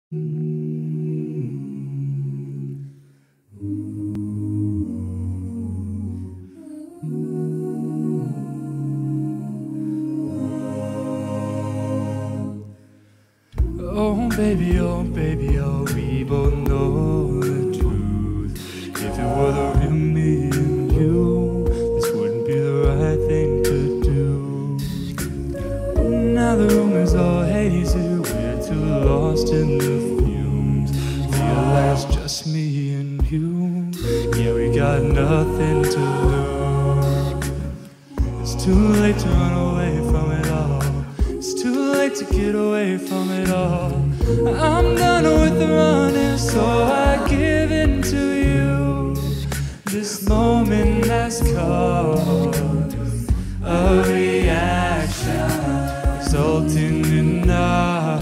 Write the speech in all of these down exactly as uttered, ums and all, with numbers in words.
Oh baby, oh baby, oh, we both know the truth. If it were the real me and you, this wouldn't be the right thing to do. Now the room is all hazy, we're too lost in the fumes. Realize just me and you, yeah, we got nothing to lose. It's too late to run away from it all. It's too late to get away from it all. I'm done with the running, so I give in to you. This moment has caused a reaction, resulting in our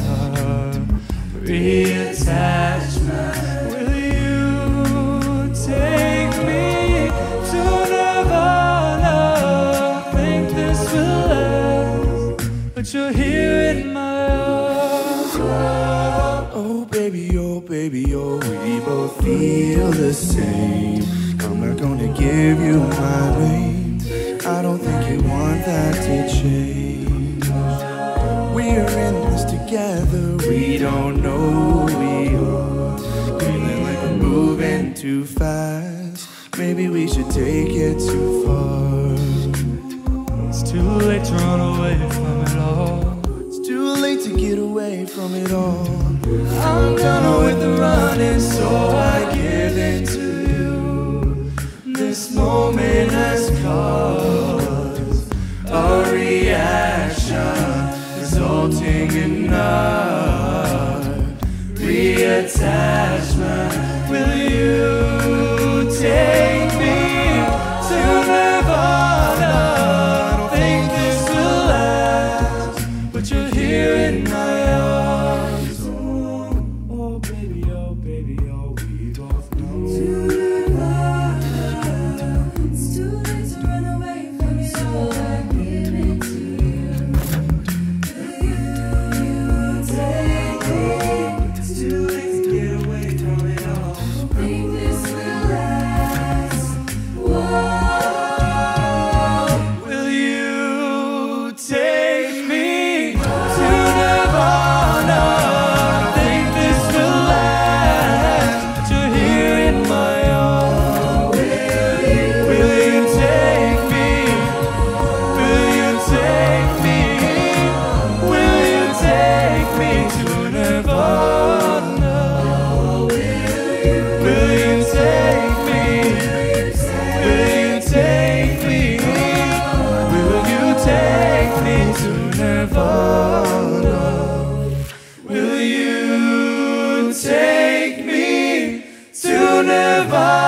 reattachment. Will you take me to Nirvana? Think this will last, but you're here in my arms. Oh baby, oh baby, oh, we both feel the same. I'm not gonna give you my name. I don't think you want that to change. We're in this together, we don't know who we are. Feeling like we're moving too fast. Maybe we should take it too far. It's too late to run away from it all. It's too late to get away from it all. I'm done with the running, so I give in to you. This moment has caused a reaction, resulting in our reattachment. Will you take me to Nirvana? I don't think this will last, but you're here in my arms. Oh baby, oh baby, oh, we both know. To Nirvana, it's too late to run away from it, so I give it to you. Will you take me? It's too late to get away from it all. Think this will last? Whoa. Will you take me to Nirvana? I think this will last, but you're here in my arms. Will you take me? Will you take me? Will you take me to Nirvana? Will you take me? Will you take me? Will you take me to Nirvana? Will you take me to Nirvana?